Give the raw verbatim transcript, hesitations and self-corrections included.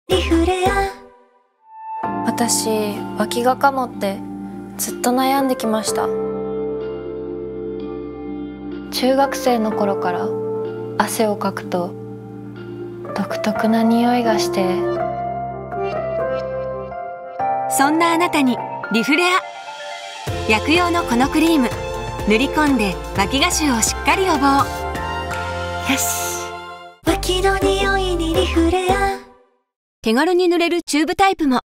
リフレア。私、脇がかもってずっと悩んできました。中学生の頃から汗をかくと独特な匂いがして。 そんなあなたにリフレア。薬用のこのクリーム、塗り込んで脇が臭をしっかり予防。 よし、脇の匂いにリフレア。 手軽に塗れるチューブタイプも。